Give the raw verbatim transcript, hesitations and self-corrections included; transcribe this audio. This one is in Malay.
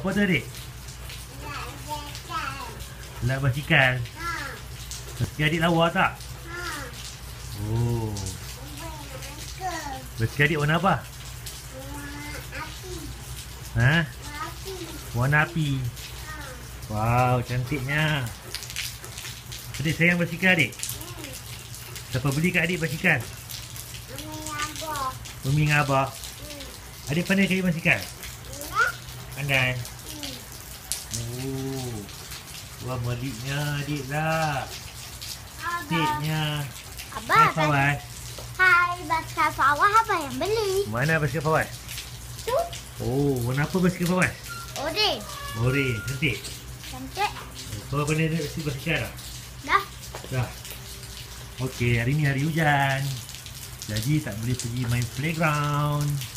Apa tu adik? Nak basikal. Basikal adik lawa tak? Oh. Basikal adik warna apa? Ha? Warna api. Wow, cantiknya. Adik sayang basikal adik? Siapa beli kat adik basikal? Umi dengan Abah. Adik pandai kait basikal? Pandai? Oh. Wah, meliknya adik lah. Cantiknya. Abah, Hai Fawaz. hai, basikal Fawaz apa yang beli? Mana basikal Fawaz? Tu, Oh, warna apa basikal Fawaz? orange. Orange, cantik. Cantik. Kau pandai naik basikal tak? Dah. Dah. Okey, hari ni hari hujan. Jadi tak boleh pergi main playground.